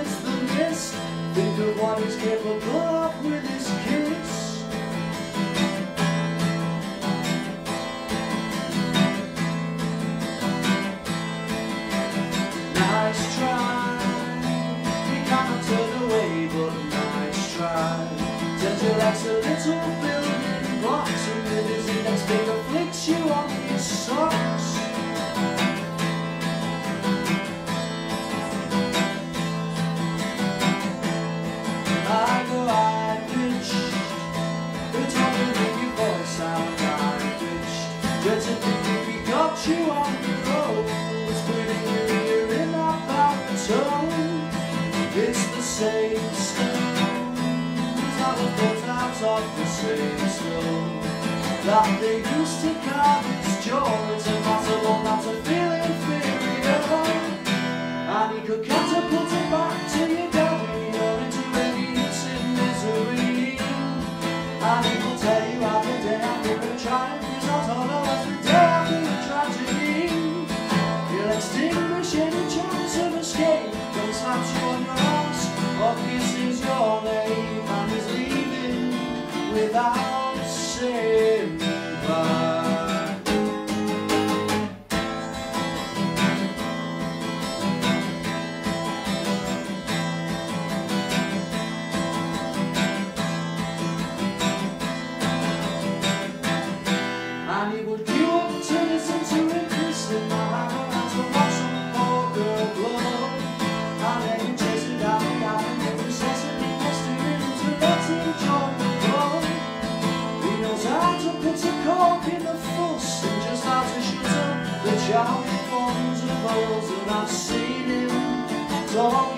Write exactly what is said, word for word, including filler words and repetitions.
against the mist. Think of what he's capable of with his kiss. Nice try, we cannot turn away, but nice try. Gentle a little building blocks, and with his index finger flicks you on his socks. I go high pitched, the top of your voice sound high pitched. Gentle thinking we got you on the road, whispering in your ear in that baritone. It's the same stone, out of those out of the same stone that they used to carve his jaw. It's impossible not to feel inferior, and he could catapult it back to your daddy or into radiance in misery. And he will tell you how the day after a triumph is not otherwise the day after a tragedy. He'll extinguish any chance of escape, don't slap you on your arms or kisses your name, and is leaving without saying goodbye. And he would queue up to listen to him kissing my hand and to watch some poor girl blow. And then he chased her down the avenue, incessantly pestering him to let him join the club. He knows how to put a cork in the fuss and just how to shut up the childish ones of those. And I've seen him talk